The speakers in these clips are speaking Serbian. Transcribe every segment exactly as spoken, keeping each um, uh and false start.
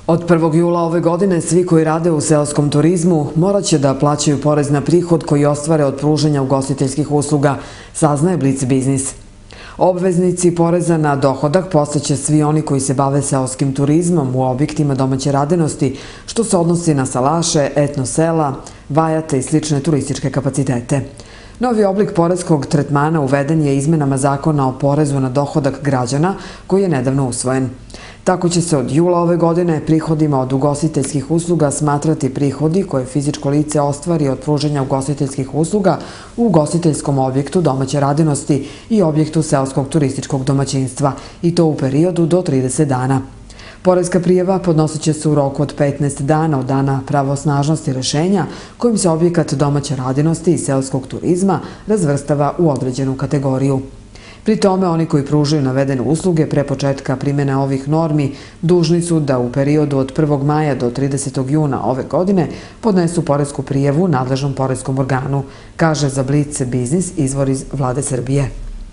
Od prvog jula ove godine svi koji rade u seoskom turizmu morat će da plaćaju porez na prihod koji ostvare od pružanja ugostiteljskih usluga, saznaje Blic biznis. Obveznici poreza na dohodak postaće svi oni koji se bave seoskim turizmom u objektima domaće radenosti, što se odnosi na salaše, etno sela, vajate i slične turističke kapacitete. Novi oblik poreskog tretmana uveden je izmenama zakona o porezu na dohodak građana koji je nedavno usvojen. Tako će se od jula ove godine prihodima od ugostiteljskih usluga smatrati prihodi koje fizičko lice ostvari od pružanja ugostiteljskih usluga u ugostiteljskom objektu domaće radinosti i objektu seoskog turističkog domaćinstva, i to u periodu do trideset dana. Poreska prijava podnosit će se u roku od petnaest dana od dana pravosnažnosti rešenja kojim se objekat domaće radinosti i seoskog turizma razvrstava u određenu kategoriju. Pri tome, oni koji pružaju navedene usluge pre početka primjene ovih normi dužni su da u periodu od prvog maja do tridesetog juna ove godine podnesu poresku prijavu nadležnom poreskom organu, kaže za Blic biznis izvor iz Vlade Srbije.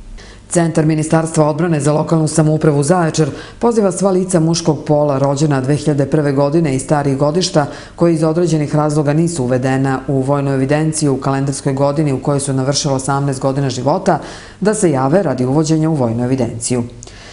Centar Ministarstva odbrane za lokalnu samoupravu Zaječar poziva sva lica muškog pola rođena dve hiljade prve. godine i starijih godišta koji iz određenih razloga nisu uvedena u vojnu evidenciju u kalendarskoj godini u kojoj su navršila osamnaest godina života da se jave radi uvođenja u vojnu evidenciju.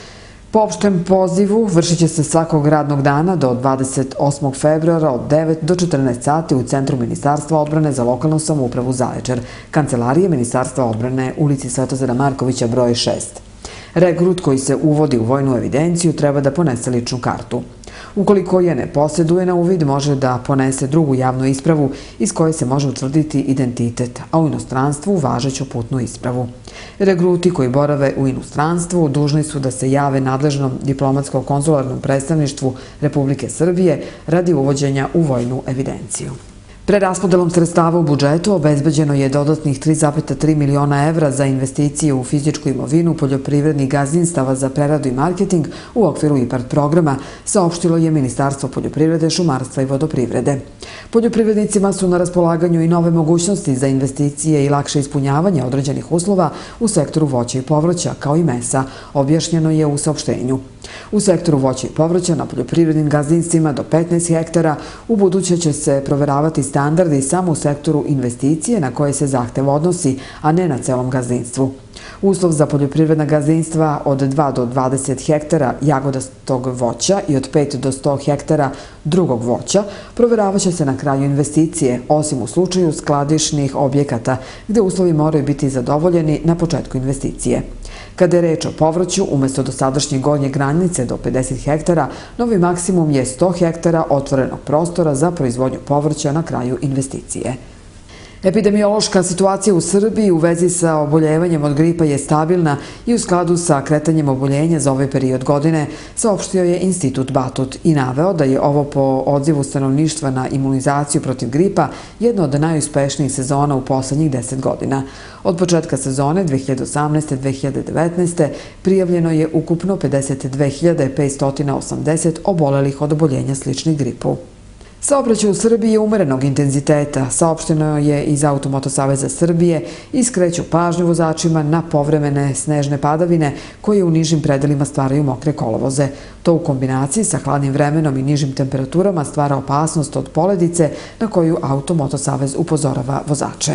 Po opštem pozivu vršit će se svakog radnog dana do dvadeset osmog februara od devet do četrnaest sati u Centru Ministarstva odbrane za lokalnu samoupravu Zaječar, Kancelarije Ministarstva odbrane, ulici Svetozara Markovića broj šest. Regrut koji se uvodi u vojnu evidenciju treba da ponese ličnu kartu. Ukoliko je ne posjeduje na uvid, može da ponese drugu javnu ispravu iz koje se može utvrditi identitet, a u inostranstvu važeću putnu ispravu. Regruti koji borave u inostranstvu dužni su da se jave nadležnom diplomatsko-konzularnom predstavništvu Republike Srbije radi uvođenja u vojnu evidenciju. Preraspodelom sredstava u budžetu obezbeđeno je dodatnih tri zarez tri miliona evra za investicije u fizičku imovinu poljoprivrednih gazdinstava za preradu i marketing u okviru IPARD programa, saopštilo je Ministarstvo poljoprivrede, šumarstva i vodoprivrede. Poljoprivrednicima su na raspolaganju i nove mogućnosti za investicije i lakše ispunjavanje određenih uslova u sektoru voća i povrća, kao i mesa, objašnjeno je u saopštenju. U sektoru voća i povrća na poljoprivrednim gazdinstvima do petnaest hektara u buduće će se proveravati standardi samo u sektoru investicije na koje se zahtev odnosi, a ne na celom gazdinstvu. Uslov za poljoprivredna gazdinstva od dva do dvadeset hektara jagodastog voća i od pet do sto hektara drugog voća proveravaće se na kraju investicije, osim u slučaju skladišnih objekata, gde uslovi moraju biti zadovoljeni na početku investicije. Kada je reč o povrću, umesto dosadašnje gornje granice do pedeset hektara, novi maksimum je sto hektara otvorenog prostora za proizvodnju povrća na kraju investicije. Epidemiološka situacija u Srbiji u vezi sa oboljevanjem od gripa je stabilna i u skladu sa kretanjem oboljenja za ovaj period godine, saopštio je Institut Batut i naveo da je ovo po odzivu stanovništva na imunizaciju protiv gripa jedna od najuspešnijih sezona u poslednjih deset godina. Od početka sezone dve hiljade osamnaeste do dve hiljade devetnaeste. prijavljeno je ukupno pedeset dve hiljade petsto osamdeset obolelih od oboljenja sličnih gripu. Saobraćaj u Srbiji je umerenog intenziteta, saopšteno je iz Automoto saveza Srbije i skreću pažnju vozačima na povremene snežne padavine koje u nižim predelima stvaraju mokre kolovoze. To u kombinaciji sa hladnim vremenom i nižim temperaturama stvara opasnost od poledice na koju Automoto savez upozorava vozače.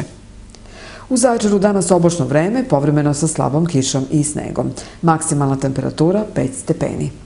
U Zaječaru danas oblačno vreme, povremeno sa slabom kišom i snegom. Maksimalna temperatura pet stepeni.